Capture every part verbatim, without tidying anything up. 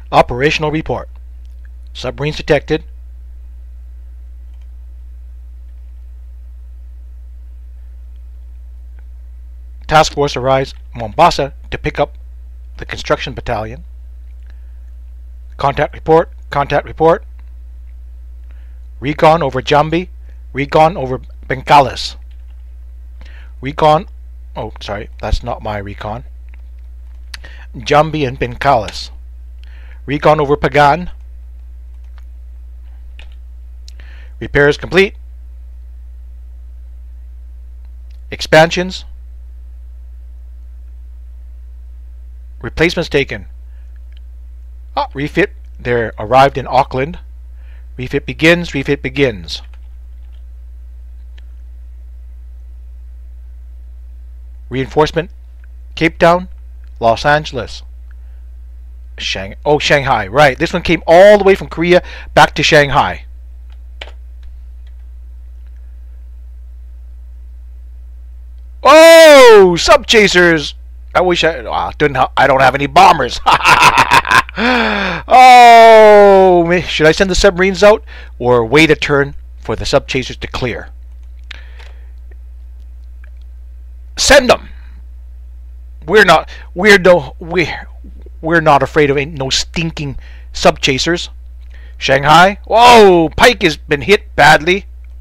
Operational report. Submarines detected. Task force arrives Mombasa to pick up the construction battalion. Contact report. Contact report. Recon over Jambi. Recon over Bengkalis. Recon. Oh, sorry, that's not my recon. Jambi and Bengkalis. Recon over Pagan. Repairs complete. Expansions. Replacements taken. Ah, refit. They're arrived in Auckland. Refit begins. Refit begins. Reinforcement. Cape Town. Los Angeles. Shang. Oh, Shanghai. Right. This one came all the way from Korea back to Shanghai. Oh, sub chasers. I wish I. Oh, didn't ha I don't have any bombers. Oh, should I send the submarines out or wait a turn for the sub chasers to clear? Send them. We're not. We're no. We're we're not afraid of no stinking sub chasers. Shanghai. Whoa, Pike has been hit badly.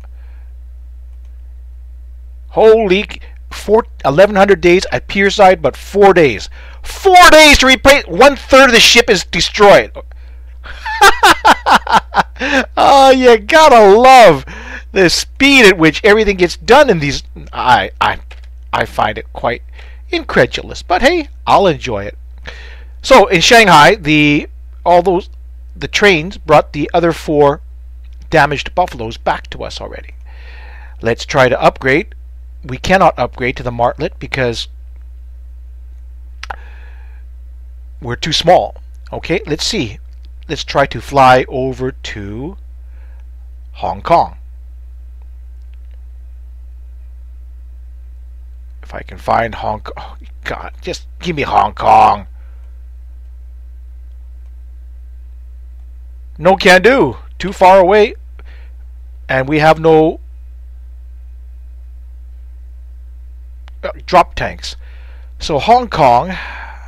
Holy. Four, eleven hundred days at Pierside, but four days. Four days to replace. One third of the ship is destroyed. Oh, you gotta love the speed at which everything gets done in these. I, I, I find it quite incredulous, but hey, I'll enjoy it. So in Shanghai, the all those the trains brought the other four damaged Buffaloes back to us already. Let's try to upgrade. We cannot upgrade to the Martlet because we're too small. Okay, let's see. Let's try to fly over to Hong Kong. If I can find Hong Kong. Oh, God, just give me Hong Kong. No can do. Too far away. And we have no drop tanks. So Hong Kong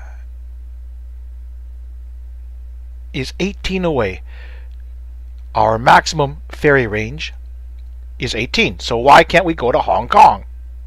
is eighteen away. Our maximum ferry range is eighteen. So why can't we go to Hong Kong?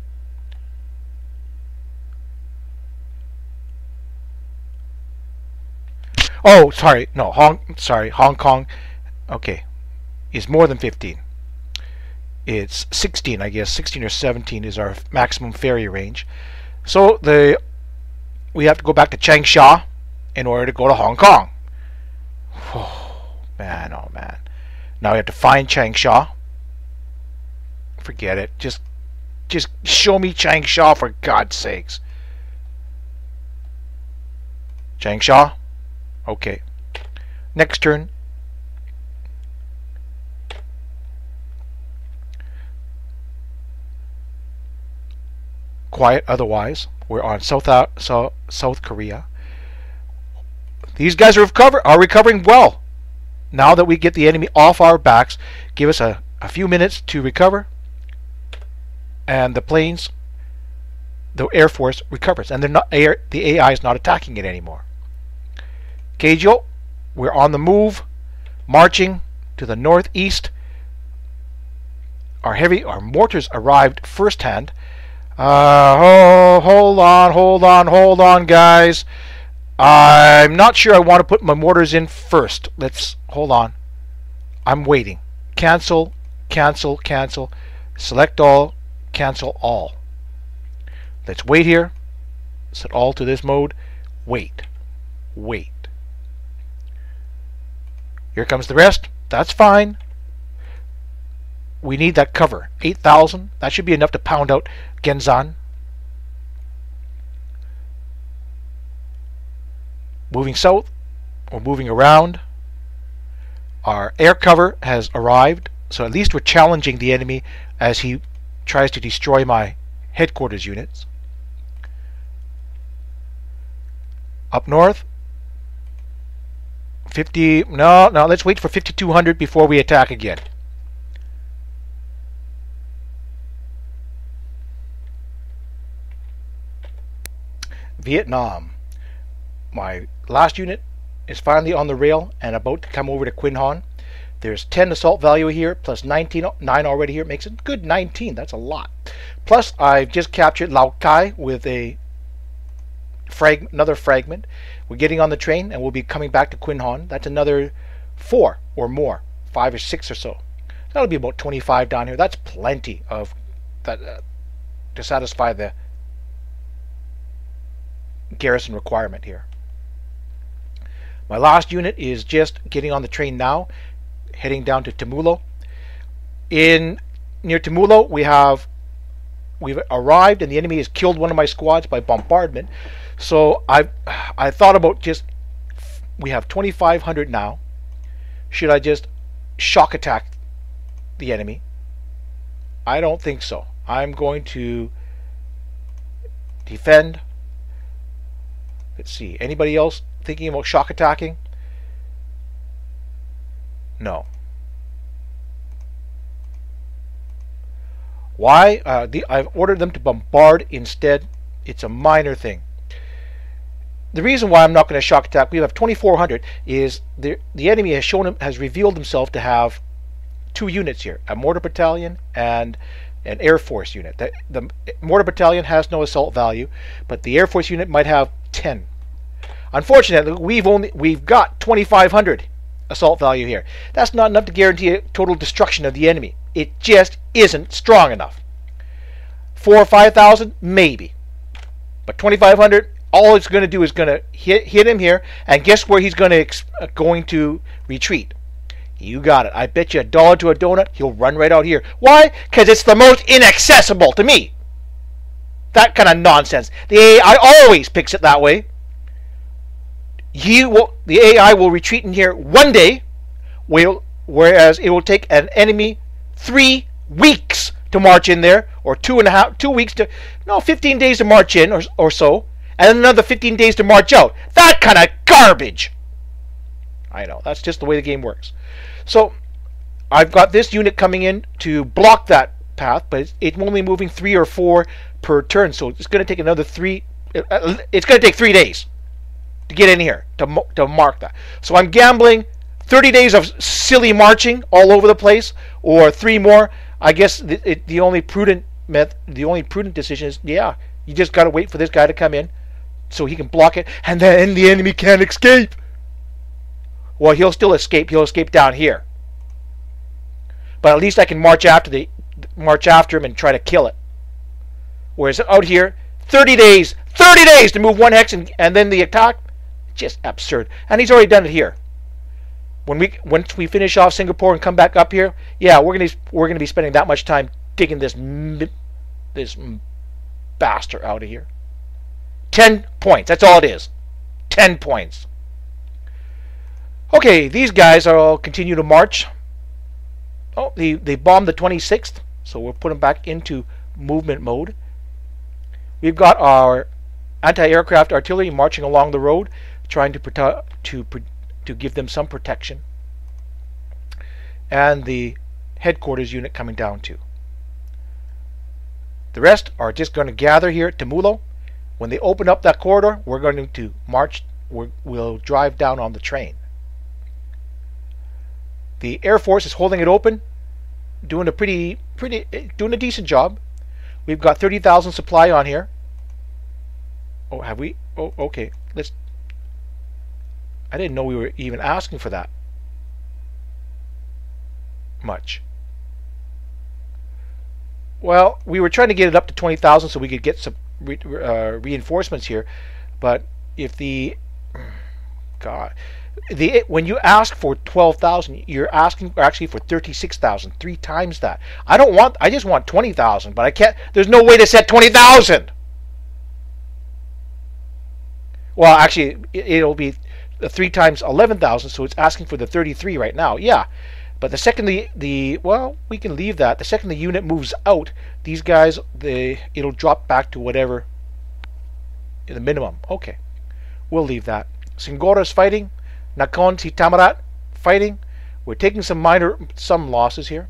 Oh, sorry. No, Hong sorry, Hong Kong okay, is more than fifteen. It's sixteen, I guess. sixteen or seventeen is our maximum ferry range. So the we have to go back to Changsha in order to go to Hong Kong. Oh, man, oh man. Now we have to find Changsha. Forget it. Just just show me Changsha for God's sakes. Changsha? Okay. Next turn. Quiet otherwise. We're on South out, so, South Korea. These guys are recover are recovering well. Now that we get the enemy off our backs, give us a, a few minutes to recover, and the planes, the Air Force recovers, and they're not air, the A I is not attacking it anymore. Keijo, we're on the move, marching to the northeast. Our heavy, our mortars arrived firsthand. Uh, oh, hold on, hold on, hold on, guys. I'm not sure I want to put my mortars in first. Let's, hold on. I'm waiting. Cancel, cancel, cancel. Select all, cancel all. Let's wait here. Set all to this mode. Wait. Wait. Here comes the rest. That's fine. We need that cover. eight thousand. That should be enough to pound out Genzan. Moving south, or moving around. Our air cover has arrived, so at least we're challenging the enemy as he tries to destroy my headquarters units. Up north, fifty. No, no. Let's wait for fifty-two hundred before we attack again. Vietnam. My last unit is finally on the rail and about to come over to Quinh Hon. There's ten assault value here, plus nineteen, nine already here. Makes it good nineteen. That's a lot. Plus, I've just captured Lao Cai with a frag another fragment. We're getting on the train and we'll be coming back to Quinh Hon. That's another four or more, five or six or so. That'll be about twenty-five down here. That's plenty of that uh, to satisfy the garrison requirement here. My last unit is just getting on the train now, heading down to Temulo. In near Temulo, we have we've arrived, and the enemy has killed one of my squads by bombardment. So I I thought about just we have twenty-five hundred now. Should I just shock attack the enemy? I don't think so. I'm going to defend. Let's see. Anybody else thinking about shock attacking? No. Why? Uh, the, I've ordered them to bombard instead. It's a minor thing. The reason why I'm not going to shock attack, we have twenty-four hundred, is the the enemy has shown him has revealed himself to have two units here, a mortar battalion and an Air Force unit. The, the mortar battalion has no assault value, but the Air Force unit might have ten. Unfortunately, we've only we've got twenty-five hundred assault value here. That's not enough to guarantee a total destruction of the enemy. It just isn't strong enough. Four or five thousand, maybe, but twenty-five hundred. All it's going to do is going to hit hit him here, and guess where he's going to uh, going to retreat? You got it. I bet you a dollar to a donut, he'll run right out here. Why? Because it's the most inaccessible to me. That kind of nonsense. The A I always picks it that way. He will, the A I will retreat in here one day, will, whereas it will take an enemy three weeks to march in there, or two and a half, two weeks to, no, fifteen days to march in, or or so, and another fifteen days to march out. That kind of garbage. I know, that's just the way the game works. So I've got this unit coming in to block that path, but it's, it's only moving three or four per turn, so it's going to take another three. It's going to take three days to get in here to to mark that. So I'm gambling thirty days of silly marching all over the place, or three more. I guess the, it, the only prudent method, the only prudent decision is, yeah, you just got to wait for this guy to come in so he can block it, and then the enemy can't escape. Well, he'll still escape. He'll escape down here. But at least I can march after the march after him and try to kill it. Whereas out here, thirty days, thirty days to move one hex, and, and then the attack, just absurd. And he's already done it here. When we once we finish off Singapore and come back up here, yeah, we're gonna we're gonna be spending that much time digging this this bastard out of here. Ten points. That's all it is. Ten points. Okay, these guys are all continue to march. Oh, they, they bombed the twenty-sixth, so we'll put them back into movement mode. We've got our anti-aircraft artillery marching along the road, trying to protect, to to give them some protection, and the headquarters unit coming down too. The rest are just going to gather here at Temulo. When they open up that corridor, we're going to march. We're, we'll drive down on the train. The Air Force is holding it open, doing a pretty, pretty, doing a decent job. We've got thirty thousand supply on here. Oh, have we? Oh, okay. Let's. I didn't know we were even asking for that much. Well, we were trying to get it up to twenty thousand so we could get some re, uh, reinforcements here, but if the God. The, when you ask for twelve thousand, you're asking actually for thirty-six thousand, three times that. I don't want, I just want twenty thousand, but I can't, there's no way to set twenty thousand. Well, actually, it'll be three times eleven thousand, so it's asking for the thirty-three right now. Yeah, but the second the, the, well, we can leave that. The second the unit moves out, these guys, they, it'll drop back to whatever, the minimum. Okay, we'll leave that. Singora's fighting. Nakhon Si Tamarat fighting. We're taking some minor, some losses here.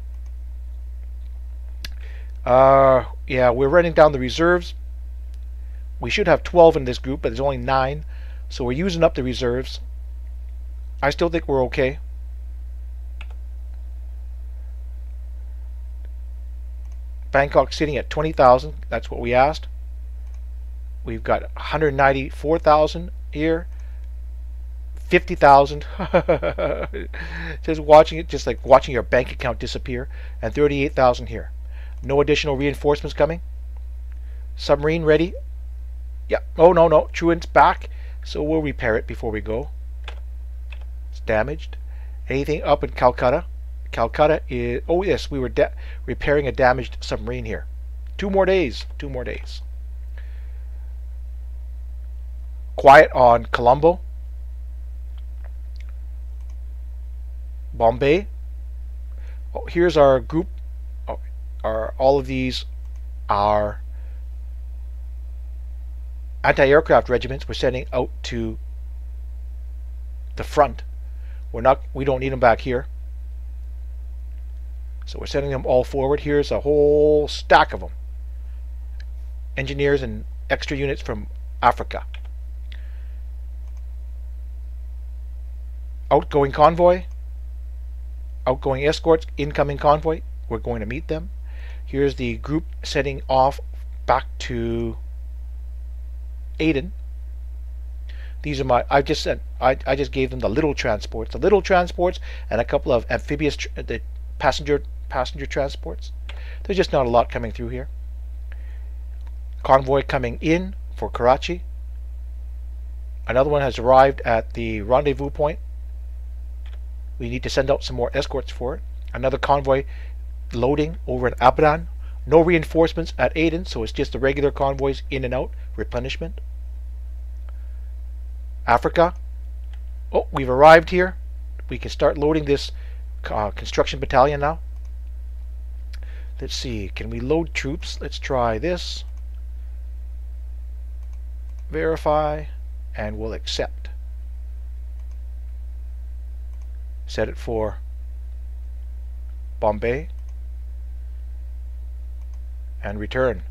Uh, yeah, we're running down the reserves. We should have twelve in this group, but there's only nine. So we're using up the reserves. I still think we're okay. Bangkok sitting at twenty thousand. That's what we asked. We've got one hundred ninety-four thousand here. fifty thousand. Just watching it, just like watching your bank account disappear. And thirty-eight thousand here. No additional reinforcements coming. Submarine ready. Yeah. Oh, no, no. Truant's back. So we'll repair it before we go. It's damaged. Anything up in Calcutta? Calcutta is... Oh, yes. We were repairing a damaged submarine here. Two more days. Two more days. Quiet on Colombo. Bombay. Oh, here's our group. Oh, our, all of these are anti-aircraft regiments we're sending out to the front. We're not, we don't need them back here. So we're sending them all forward. Here's a whole stack of them. Engineers and extra units from Africa. Outgoing convoy. Outgoing escorts, incoming convoy. We're going to meet them. Here's the group setting off back to Aden. These are my. I just sent. I I just gave them the little transports, the little transports, and a couple of amphibious, tr the passenger passenger transports. There's just not a lot coming through here. Convoy coming in for Karachi. Another one has arrived at the rendezvous point. We need to send out some more escorts for it. Another convoy loading over in Abadan. No reinforcements at Aden, so it's just the regular convoys in and out, replenishment. Africa. Oh, we've arrived here. We can start loading this uh, construction battalion now. Let's see, can we load troops? Let's try this. Verify, and we'll accept. Set it for Bombay and return.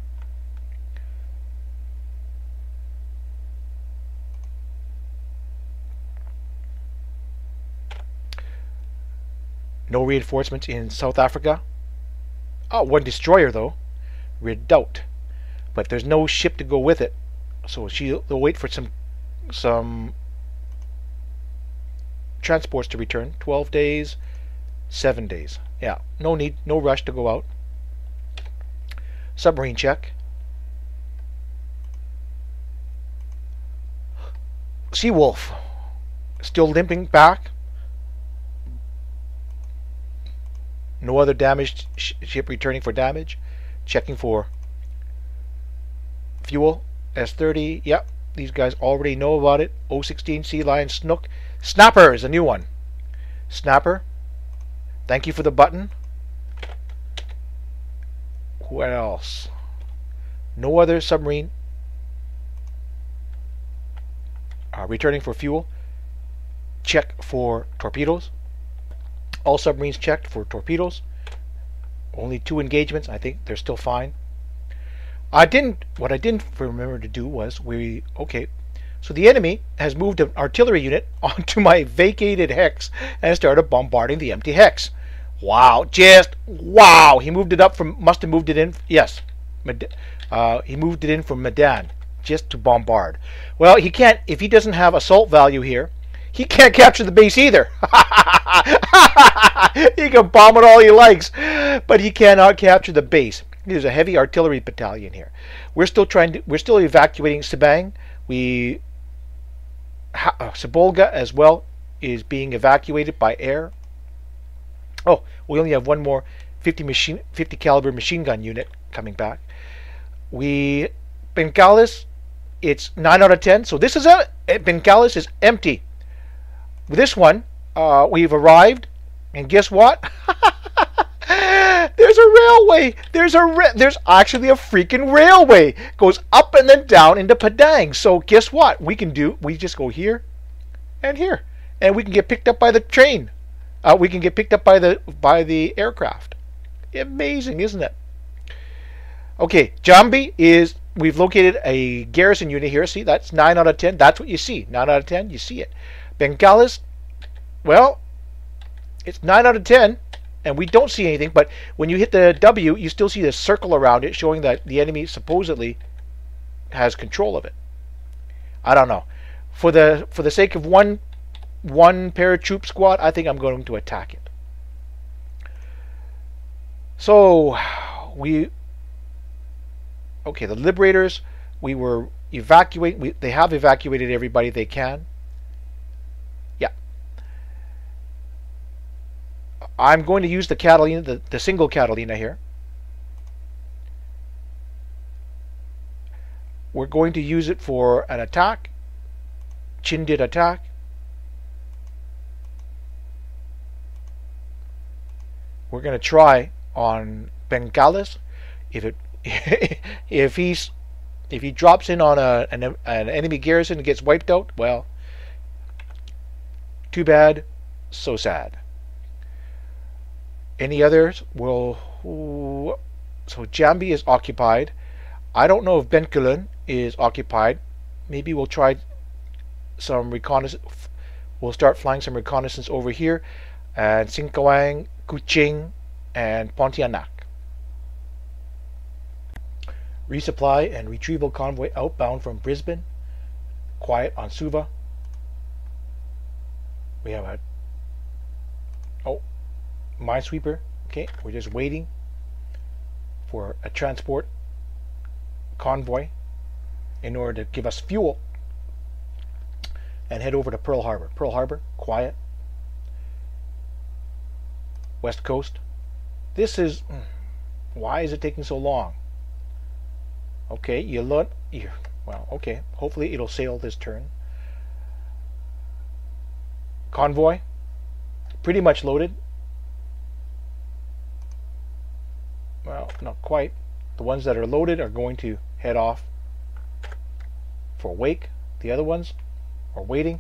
No reinforcements in South Africa. Oh, one destroyer though. Redoubt. But there's no ship to go with it. So she'll they'll wait for some some transports to return. twelve days, seven days. Yeah, no need, no rush to go out. Submarine check. Seawolf still limping back. No other damaged sh ship returning for damage. Checking for fuel. S thirty. Yep, these guys already know about it. O sixteen Sea Lion Snook. Snapper is a new one. Snapper. Thank you for the button. What else? No other submarine uh, returning for fuel. Check for torpedoes. All submarines checked for torpedoes. Only two engagements. I think they're still fine. I didn't. What I didn't remember to do was we. Okay. So the enemy has moved an artillery unit onto my vacated hex and started bombarding the empty hex. Wow, just wow. He moved it up from, must have moved it in, yes. Uh, he moved it in from Medan just to bombard. Well, he can't, if he doesn't have assault value here, he can't capture the base either. He can bomb it all he likes, but he cannot capture the base. There's a heavy artillery battalion here. We're still trying to, we're still evacuating Sabang. We Uh, Sabolga as well is being evacuated by air. Oh, we only have one more fifty machine, fifty caliber machine gun unit coming back. We Bengkalis, it's nine out of ten. So this is a Bengkalis is empty. With this one, uh, we've arrived, and guess what? There's a railway. There's a ra there's actually a freaking railway. Goes up and then down into Padang. So guess what? We can do. We just go here and here. and we can get picked up by the train. Uh, we can get picked up by the by the aircraft. Amazing, isn't it? Okay, Jambi is, we've located a garrison unit here. See, that's nine out of ten. That's what you see. nine out of ten, you see it. Bengkalis, well, it's nine out of ten, and we don't see anything, but when you hit the W, you still see the circle around it, showing that the enemy supposedly has control of it. I don't know. For the for the sake of one one paratroop squad, I think I'm going to attack it. So we okay, the liberators, we were evacuate we, they have evacuated everybody they can. Yeah. I'm going to use the Catalina, the, the single Catalina here. We're going to use it for an attack. Chindit attack. We're going to try on Bengkalis. If it if he's if he drops in on a an, an enemy garrison and gets wiped out, well, too bad, so sad. Any others will. So Jambi is occupied. I don't know if Bengkalis is occupied. Maybe we'll try some reconnaissance. We'll start flying some reconnaissance over here, and Singkawang, Kuching, and Pontianak. Resupply and retrieval convoy outbound from Brisbane. Quiet on Suva. We have a oh minesweeper. Okay, we're just waiting for a transport convoy in order to give us fuel and head over to Pearl Harbor. Pearl Harbor, quiet. West Coast. This is, why is it taking so long? Okay, you look, you, well, okay, hopefully it'll sail this turn. Convoy, pretty much loaded. Well, not quite. The ones that are loaded are going to head off for Wake. The other ones are waiting.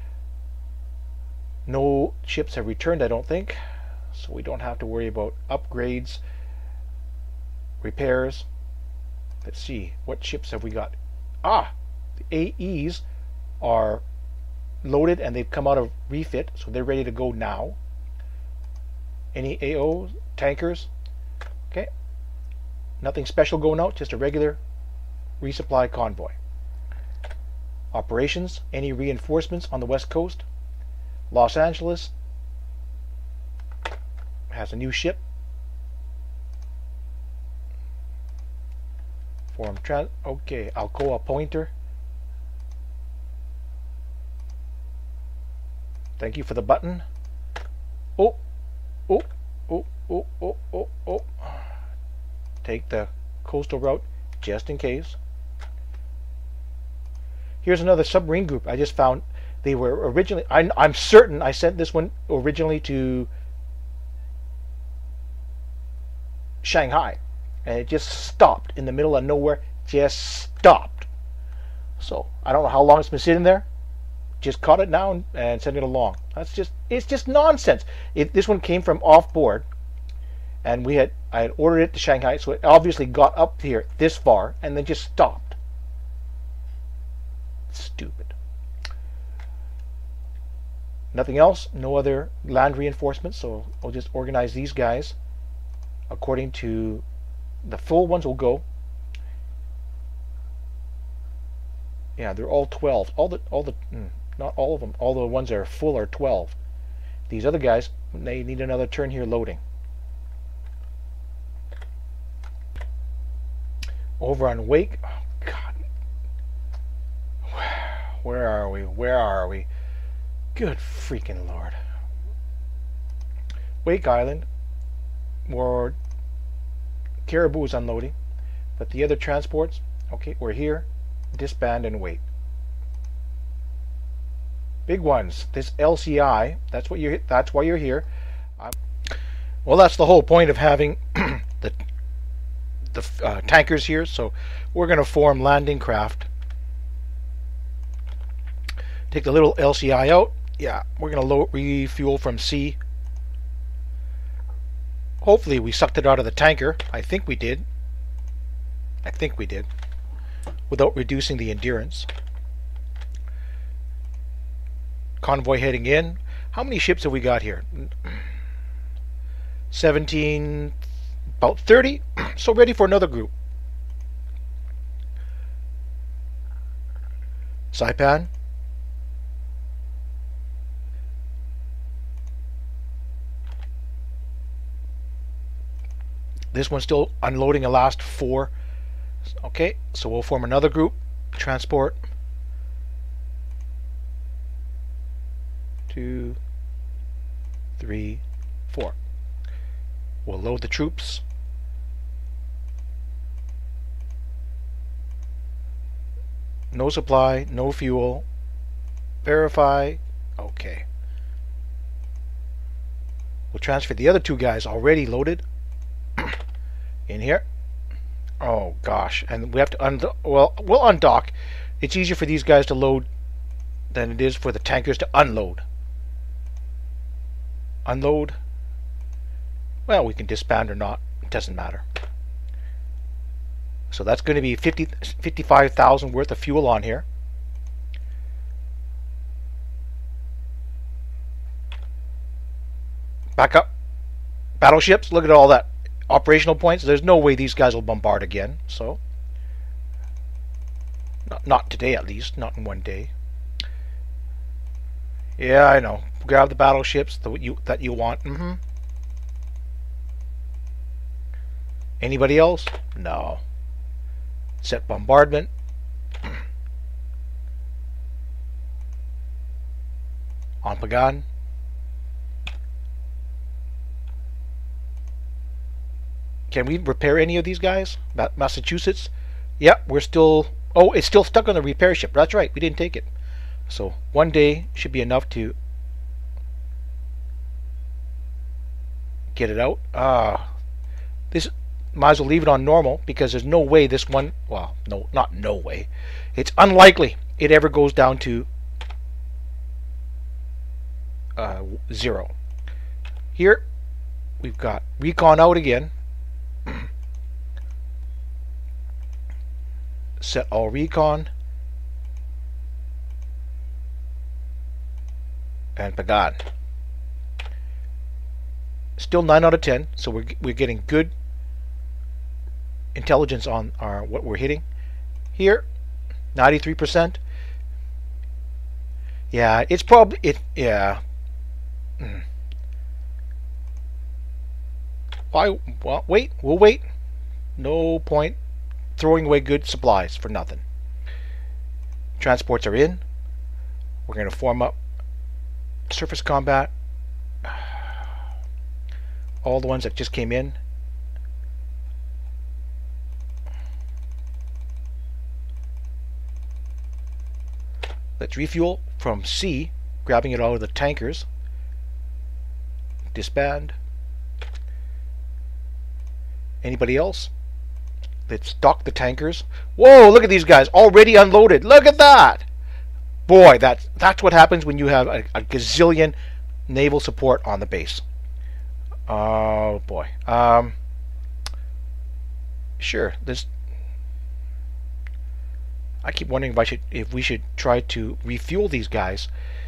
No ships have returned, I don't think, so we don't have to worry about upgrades, repairs. Let's see, what ships have we got? Ah, the A Es are loaded and they've come out of refit, so they're ready to go now. Any A Os, tankers? Okay, nothing special going out, just a regular resupply convoy. Operations, any reinforcements on the West Coast? Los Angeles has a new ship. Form trans okay, Alcoa Pointer. Thank you for the button. Oh, oh, oh, oh, oh, oh, oh. Take the coastal route just in case. Here's another submarine group I just found. They were originally, I'm, I'm certain I sent this one originally to Shanghai, and it just stopped in the middle of nowhere. Just stopped. So I don't know how long it's been sitting there. Just caught it now and, and sent it along. That's just, it's just nonsense. It, this one came from off board, and we had I had ordered it to Shanghai, so it obviously got up here this far and then just stopped. Stupid. Nothing else, no other land reinforcements, so I'll just organize these guys according to the full ones will go. Yeah, they're all twelve. All the all the mm, not all of them. All the ones that are full are twelve. These other guys, they need another turn here loading. Over on Wake. Oh God. Where are we? Where are we? Good freaking Lord. Wake Island, where Caribou is unloading, but the other transports, okay, we're here. Disband and wait. Big ones. This L C I. That's what you're. That's why you're here. I'm, well, that's the whole point of having the the uh, tankers here. So we're going to form landing craft. Take the little L C I out Yeah, we're gonna low refuel from C. Hopefully we sucked it out of the tanker. I think we did. I think we did. Without reducing the endurance. Convoy heading in. How many ships have we got here? seventeen, about thirty. So ready for another group. Saipan. This one's still unloading the last four. Okay, so we'll form another group. Transport. Two, three, four. We'll load the troops. No supply, no fuel. Verify. Okay. We'll transfer the other two guys already loaded in here. Oh gosh, and we have to un well we'll undock. It's easier for these guys to load than it is for the tankers to unload. Unload. Well, we can disband or not. It doesn't matter. So that's going to be fifty, fifty-five thousand worth of fuel on here. Back up. Battleships. Look at all that operational points. There's no way these guys will bombard again. So, not, not today at least. Not in one day. Yeah, I know. Grab the battleships that you that you want. Mm-hmm. Anybody else? No. Set bombardment. On Pagan. Can we repair any of these guys? Ma Massachusetts? Yeah, we're still... Oh, it's still stuck on the repair ship. That's right, we didn't take it. So, one day should be enough to get it out. Ah, this... Might as well leave it on normal, because there's no way this one... Well, no, not no way. It's unlikely it ever goes down to uh, zero. Here, we've got recon out again. Set all recon. And Pagan. Still nine out of ten, so we're, we're getting good intelligence on our what we're hitting. Here, ninety-three percent. Yeah, it's probably it. Yeah. Mm. Why? Well, wait. We'll wait. No point throwing away good supplies for nothing. Transports are in. We're going to form up surface combat. All the ones that just came in. Let's refuel from C, grabbing it out of the tankers. Disband. Anybody else? Let's dock the tankers. Whoa, look at these guys, already unloaded. Look at that! Boy, that's, that's what happens when you have a, a gazillion naval support on the base. Oh, boy. Um, sure, this... I keep wondering if I should, if we should try to refuel these guys.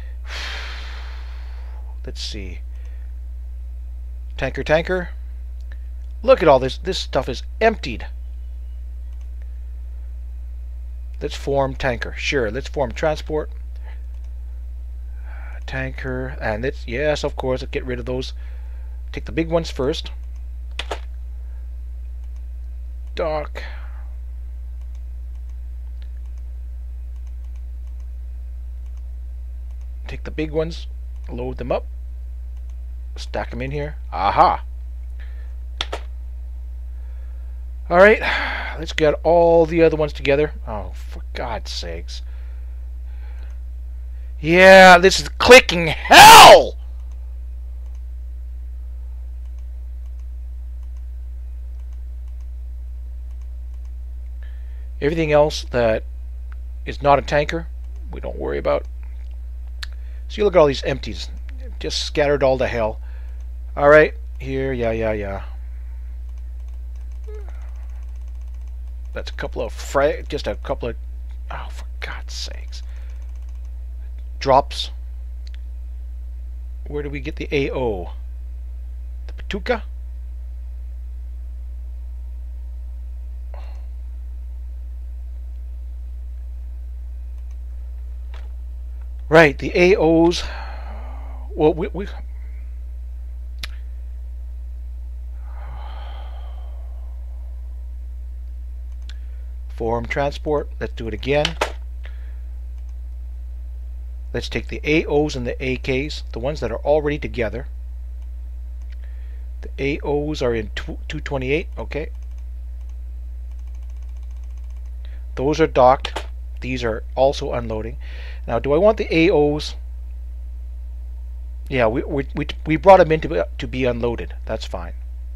Let's see. Tanker, tanker. Look at all this. This stuff is emptied. Let's form tanker. Sure, let's form transport. Tanker, and let's, yes, of course, let's get rid of those. Take the big ones first. Dock. Take the big ones, load them up, stack them in here. Aha! Alright, let's get all the other ones together. Oh, for God's sakes. Yeah, this is clicking hell! Everything else that is not a tanker, we don't worry about. So you look at all these empties, just scattered all to hell. All right, here, yeah, yeah, yeah. That's a couple of fra just a couple of, oh, for God's sakes. Drops. Where do we get the A O? The Patuca? Right, the A Os. Well, we, we form transport. Let's do it again. Let's take the A Os and the A Ks, the ones that are already together. The A Os are in two twenty-eight, okay. Those are docked. These are also unloading. Now, do I want the A Os? Yeah, we we we, we brought them in to be, to be unloaded. That's fine.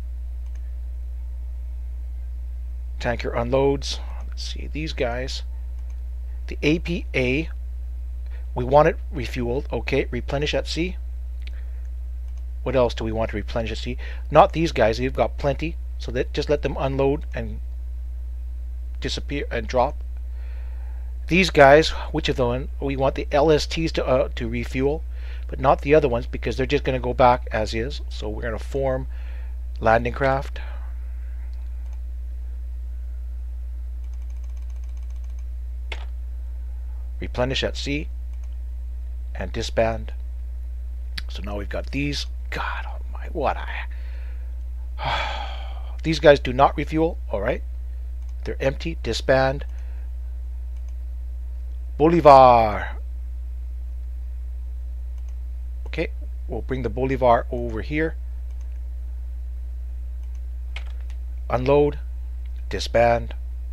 Tanker unloads. Let's see, these guys. The A P A, we want it refueled. Okay, replenish at sea. What else do we want to replenish at sea? Not these guys. They've got plenty. So that just let them unload and disappear and drop. These guys, which of them? We want the L S Ts to uh, to refuel, but not the other ones because they're just going to go back as is. So we're going to form landing craft. Replenish at sea and disband. So now we've got these. God, oh my, what I. These guys do not refuel. All right, they're empty. Disband. Bolivar. Okay, we'll bring the Bolivar over here. Unload. Disband.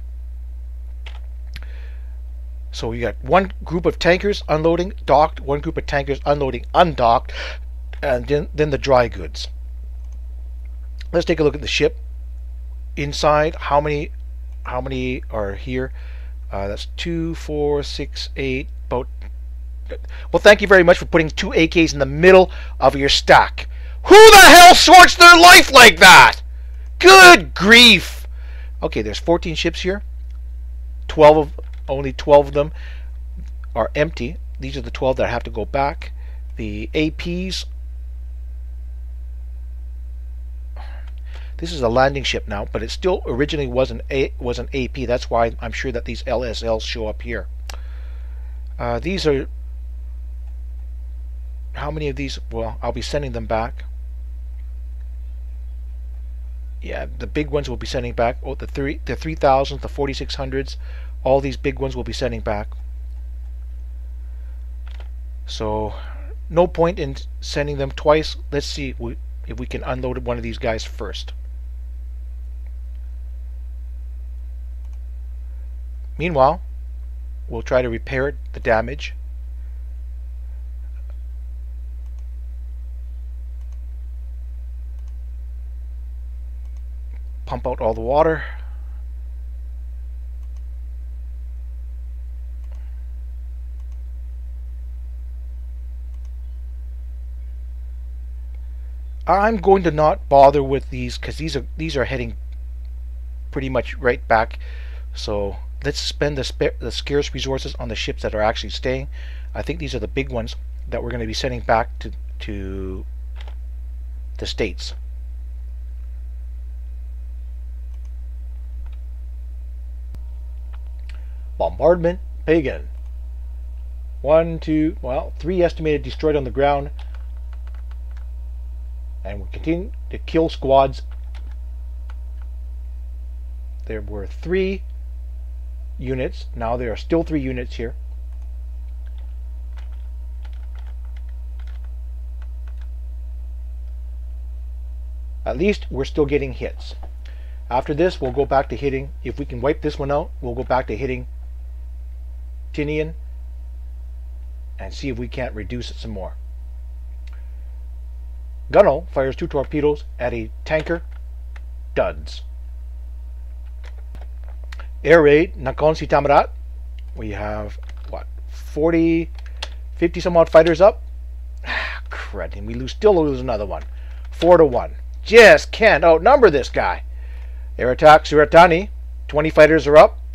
So we got one group of tankers unloading, docked, one group of tankers unloading, undocked, and then, then the dry goods. Let's take a look at the ship. Inside, how many how many are here? Uh, that's two, four, six, eight, about... Well, thank you very much for putting two A Ks in the middle of your stack. Who the hell sorts their life like that? Good grief! Okay, there's fourteen ships here. twelve of... Only twelve of them are empty. These are the twelve that have to go back. The A Ps. This is a landing ship now, but it still originally was an A was an A P. That's why I'm sure that these L S Ls show up here. Uh, these are. How many of these? Well, I'll be sending them back. Yeah, the big ones will be sending back. Oh, the three, the three thousands, the forty-six hundreds. All these big ones will be sending back. So, no point in sending them twice. Let's see if we can unload one of these guys first. Meanwhile, we'll try to repair the damage. Pump out all the water. I'm going to not bother with these because these are these are heading pretty much right back. So let's spend the, sp the scarce resources on the ships that are actually staying. I think these are the big ones that we're going to be sending back to to the States. Bombardment Pagan. One, two, well, three estimated destroyed on the ground. And we continue to kill squads. There were three units. Now there are still three units here. At least we're still getting hits. After this, we'll go back to hitting. If we can wipe this one out, we'll go back to hitting Tinian and see if we can't reduce it some more. Gunnel fires two torpedoes at a tanker. Duds. Air raid Nakhon Si Thammarat. We have what, forty, fifty some odd fighters up. crud. And we lose, still lose another one. Four to one. Just can't outnumber this guy. Air attack, Suratani. twenty fighters are up.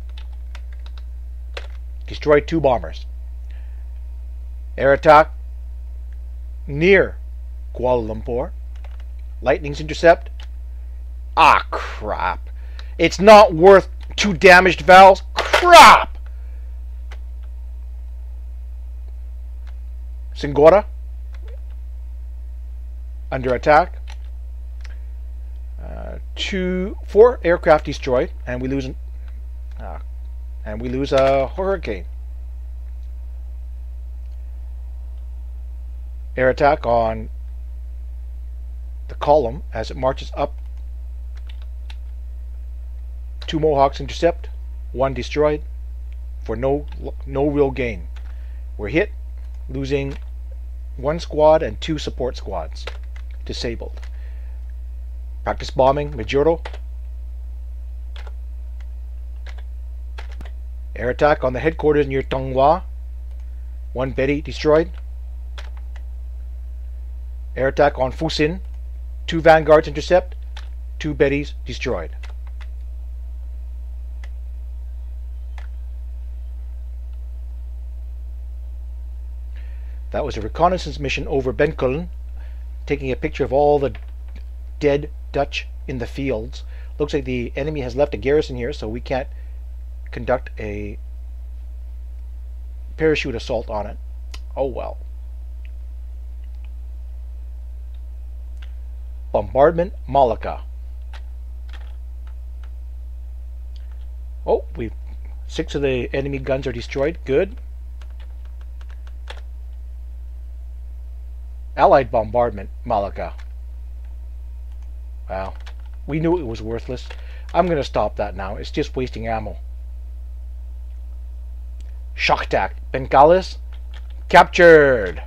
Destroyed two bombers. Air attack near Kuala Lumpur. Lightning's intercept. Ah, crap. It's not worth two damaged vowels. Crap! Singora under attack. Uh, two, four aircraft destroyed, and we lose, an, uh, and we lose a hurricane. Air attack on the column as it marches up. Two Mohawks intercept, one destroyed, for no no real gain. We're hit, losing one squad and two support squads disabled. Practice bombing, Majuro. Air attack on the headquarters near Tonghua. One Betty destroyed. Air attack on Fusin. Two Vanguards intercept. Two Bettys destroyed. That was a reconnaissance mission over Bengkalis, taking a picture of all the dead Dutch in the fields. Looks like the enemy has left a garrison here, so we can't conduct a parachute assault on it. Oh well. Bombardment Malacca. Oh, we six of the enemy guns are destroyed. Good. Allied bombardment Malacca. Wow. We knew it was worthless. I'm going to stop that now. It's just wasting ammo. Shock attack. Bengkalis captured.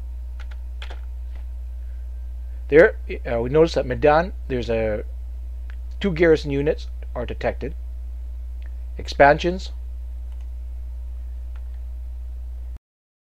There, uh, we notice at Medan, there's a two garrison units are detected. Expansions